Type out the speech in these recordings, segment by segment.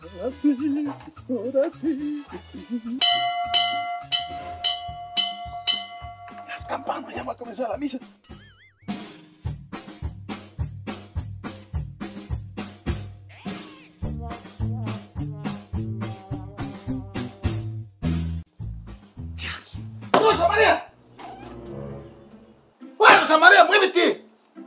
Ahora sí. Las campanas, ya va a comenzar la misa. ¡Rosa María! ¡Bueno, Rosa María, muévete!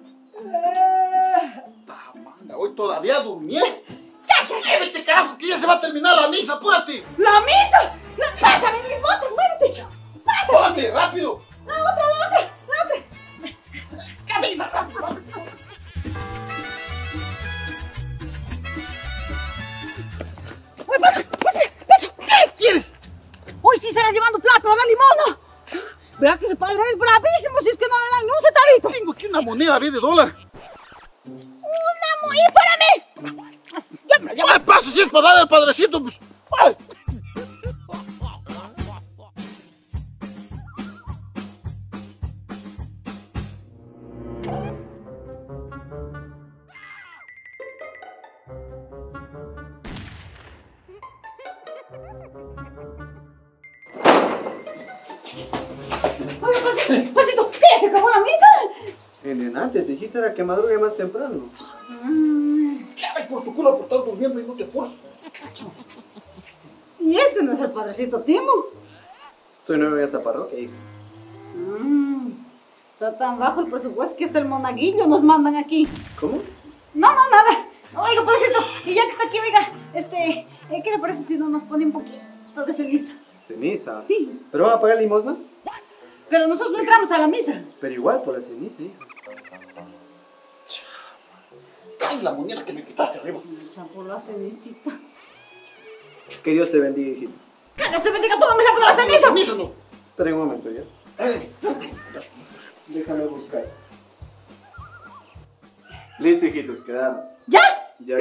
Manga, hoy todavía durmiendo. ¡Muévete, carajo, que ya se va a terminar la misa! ¡Apúrate! ¡La misa! ¡Pásame mis botas! ¡Muévete! ¡Pásame! ¡Apúrate, rápido! ¡La otra! ¡Camina, rápido! ¡Uy, Pacho! ¿Qué quieres? ¡Uy, sí se la llevando plato a dar limón! ¿Verdad que ese padre es bravísimo si es que no le dan ni un centavito? Tengo aquí una moneda, ve, de dólar. ¡Espérame! ¿Qué pasa si es para darle al padrecito? Pues, ¡ay! Oye, Pasito, ¿qué? ¿Se acabó la misa? Antes, hijita, era que madrugue más temprano. Ay, por tu culo por estar durmiendo y no te apuras. ¿Y ese no es el padrecito Timo? Soy nuevo en esta parroquia, hijo. Está tan bajo el presupuesto que hasta el monaguillo nos mandan aquí. ¿Cómo? No, nada. Oiga, padrecito, y ya que está aquí, oiga, ¿qué le parece si no nos pone un poquito de ceniza? ¿Ceniza? Sí. ¿Pero van a pagar limosna? Pero nosotros no entramos a la misa. Pero igual por la ceniza, hijo. Dale la moneda que me quitaste arriba. O sea, por la cenicita. Que Dios te bendiga, hijito. ¡Que Dios te bendiga por la misa, por la ceniza! Ceniza no. Espera un momento, ¿ya? Ay, Déjame buscar. Listo, hijitos, quedamos. ¿Ya? Ya.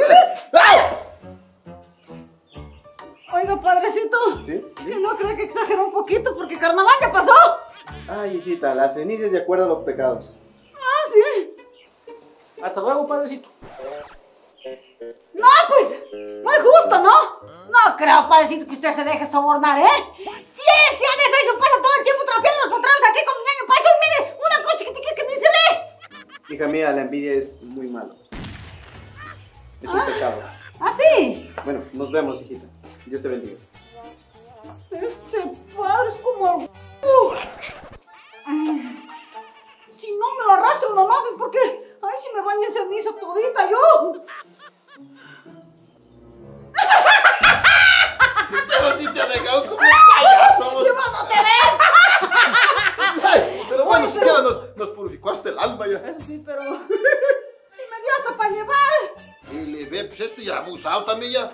Oiga, padrecito. ¿Sí? ¿Sí? ¿No cree que exageró un poquito porque carnaval ya pasó? Ay, hijita, la ceniza es de acuerdo a los pecados. Ah, sí. hasta luego, padrecito. No, pues, no es justo, ¿no? No creo, padrecito, que usted se deje sobornar, ¿eh? Si ese adefesio pasa todo el tiempo trapeando los pantalones aquí con mi niño Pacho, y mire, una concha que ni se ve. Hija mía, la envidia es muy malo. Es un pecado. ¿Ah, sí? Bueno, nos vemos, hijita. Dios te bendiga. Este padre es como... Si no me lo arrastro nomás es porque... Ay, si me baña en ceniza todita yo. Pero si te ha dejado como un payaso. ¿Qué más no te ves? Ay, pero bueno, Oye, siquiera nos purificó hasta el alma ya. Eso sí, pero... Si me dio hasta para llevar. Y le ve, pues esto ya abusado también ya.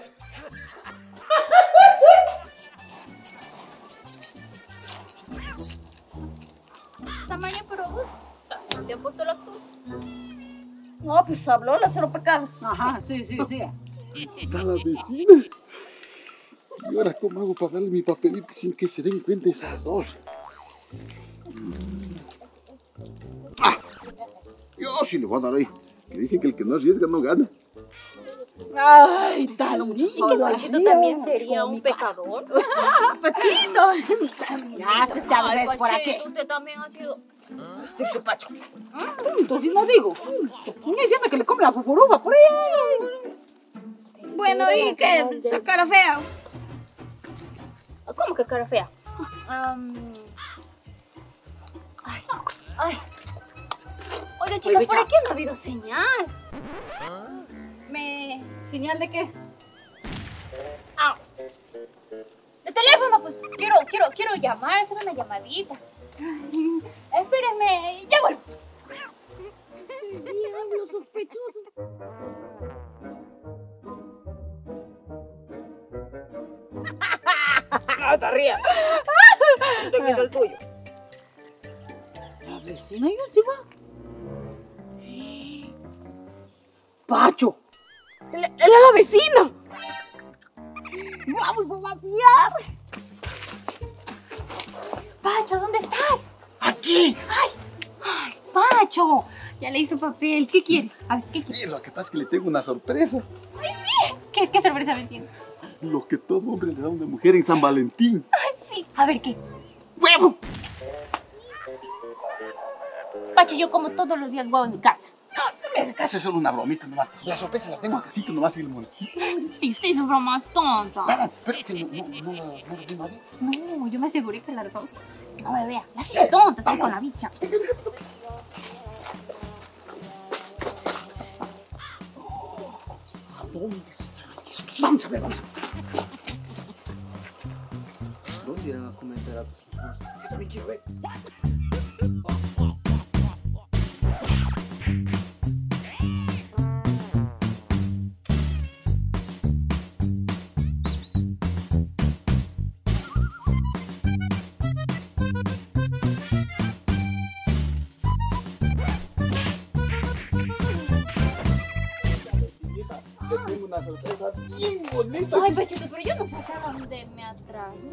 Tamaño, pero casi no te han puesto la cruz. No, pues habló la cero pecado. Ajá, sí. Está la vecina. ¿Y ahora cómo hago para darle mi papelito sin que se den cuenta esas dos? Yo sí le voy a dar ahí. Que dicen que el que no arriesga no gana. Ay, tal. ¿Y que Pachito también sería un pecador? Pachito. Ya, se Ay, ves por aquí. Pachito, usted también ha sido... Este su Pacho. Entonces no digo. Ni diciendo que le come la fufuruba por ahí. Bueno, ¿y qué? ¿Esa cara fea? ¿Cómo que cara fea? Ay. Oigan, chicas, Oye, por bicha. aquí no ha habido señal. ¿Señal de qué? De teléfono, pues quiero llamar, hacer una llamadita. Espérenme, ya vuelvo. Diablo sospechoso. Te rías. Te quito el tuyo. La vecina y encima. Pacho. ¡Era la vecina! ¡Vamos a mafiar! Pacho, ¿dónde estás? ¡Aquí! ¡Ay, Pacho! Ya le hice papel. ¿Qué quieres? A ver, ¿qué quieres? Sí, lo que pasa es que le tengo una sorpresa. ¡Ay, sí! ¿Qué ¿Qué sorpresa me tienes? Lo que todo hombre le da a una mujer en San Valentín. Ay, sí. A ver, ¿qué? ¡Huevo! Pacho, yo como todos los días huevo en mi casa. En casa es solo una bromita nomás. La sorpresa la tengo acá nomás y el molecito. Sí, usted es bromas tonta. No, pero es que no lo ve nadie. No, yo me aseguré que la Rosa no me vea. La hice tonta, estoy con la bicha. ¿Dónde está? Vamos a ver, vamos a ver. ¿Dónde irán a comentar a tus hijos? Yo también quiero ver. Te tengo una sorpresa bien bonita. Ay, Pachito, pero yo no sé hasta dónde me atraí.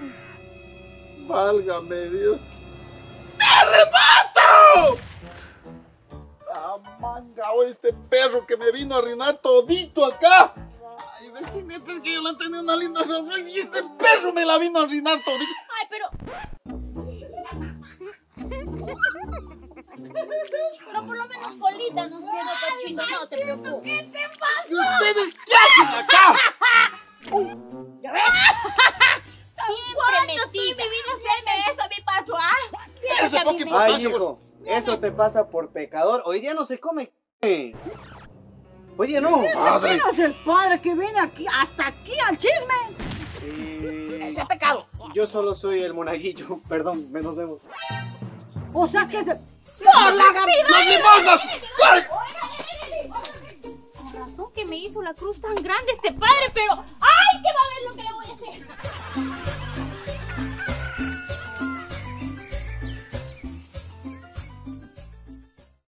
Válgame Dios. ¡Terremoto! ¡Ah, manga! Ahora este perro que me vino a arruinar todito acá. Ay, vecinita, es que yo le he tenido una linda sorpresa y este perro me la vino a arruinar todito. Ay, pero por lo menos colita nos queda, Pachito, no te preocupes. ¿Qué te pasa? ¿Y ustedes qué hacen acá? ¿Ya ves? Siempre metida. Hacerme eso, mi pacho, ¿ah? Eso toque por Ay, pase, hijo, eso te pasa por pecador. Hoy día no se come. Hoy día no. Padre. ¿Quién es el padre que viene aquí, hasta aquí al chisme? Ese pecado. Yo solo soy el monaguillo. Perdón, nos vemos. O sea que es el... ¡Por la gavida! ¡Las limosnas! Con razón que me hizo la cruz tan grande este padre, pero ¡ay, que va a haber